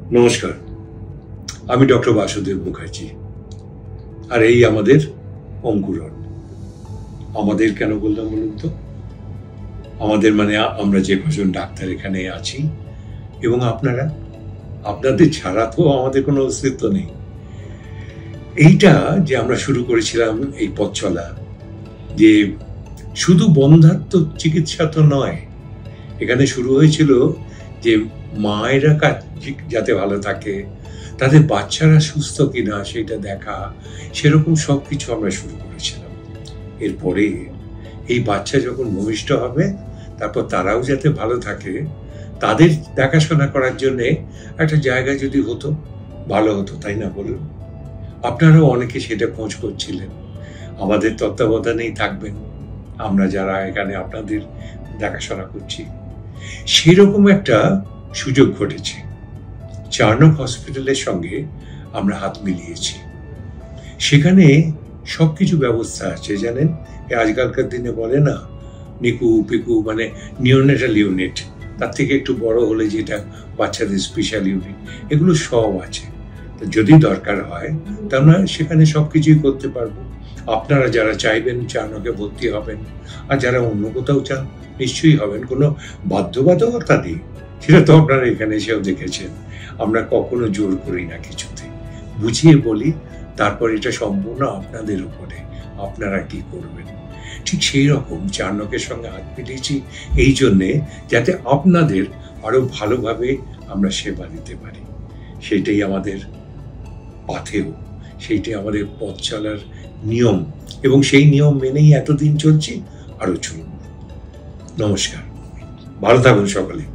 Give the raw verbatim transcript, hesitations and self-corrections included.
নমস্কার, আমি ডক্টর বাসুদেব মুখার্জি। আর এই আমাদের অঙ্কুরন। আমাদের কেন বললাম বলুন তো? আমাদের মানে আমরা যে কজন ডাক্তার এখানে আছি এবং আপনারা, আপনাদের ছাড়া তো আমাদের কোনো অস্তিত্ব নেই। এইটা যে আমরা শুরু করেছিলাম এই পথ চলা, যে শুধু বন্ধ্যাত্ব চিকিৎসা তো নয়, এখানে শুরু হয়েছিল যে মায়েরা যাতে ভালো থাকে, তাদের বাচ্চারা সুস্থ কিনা সেটা দেখা, সেরকম সব কিছু আমরা শুরু করেছিলাম। এরপরে এই বাচ্চা যখন ভূমিষ্ঠ হবে, তারপর তারাও যাতে ভালো থাকে, তাদের দেখাশোনা করার জন্যে একটা জায়গা যদি হতো ভালো হতো, তাই না বলুন? আপনারাও অনেকে সেটা খোঁজ করছিলেন। আমাদের তত্ত্বাবধানেই থাকবেন আমরা যারা এখানে আপনাদের দেখাশোনা করছি। সেরকম একটা সুযোগ ঘটেছে। চার্নক হসপিটালের সঙ্গে আমরা হাত মিলিয়েছি। সেখানে সবকিছু ব্যবস্থা আছে, জানেন। আজকালকার দিনে বলে না নিকু পিকু, মানে নিওনেটাল ইউনিট, তার থেকে একটু বড় হলে যেটা বাচ্চাদের স্পেশাল ইউনিট, এগুলো সব আছে। তো যদি দরকার হয় তা আমরা সেখানে সবকিছুই করতে পারবো। আপনারা যারা চাইবেন চার্নকে ভর্তি হবেন, আর যারা অন্য কোথাও চান নিশ্চয়ই হবেন। কোনো বাধ্যবাধকতা নেই, সেটা তো আপনারা এখানে এসেও দেখেছেন। আমরা কখনো জোর করি না কিছুতে, বুঝিয়ে বলি, তারপর এটা সম্পূর্ণ আপনাদের উপরে, আপনারা কি করবেন। ঠিক সেই রকম চার্নকের সঙ্গে হাত মিলিয়েছি এই জন্যে যাতে আপনাদের আরো ভালোভাবে আমরা সেবা দিতে পারি। সেটাই আমাদের পাথেয়, সেইটাই আমাদের পথ চলার নিয়ম, এবং সেই নিয়ম মেনেই এতদিন চলছি, আরো চলুন। নমস্কার, ভালো থাকুন সকলে।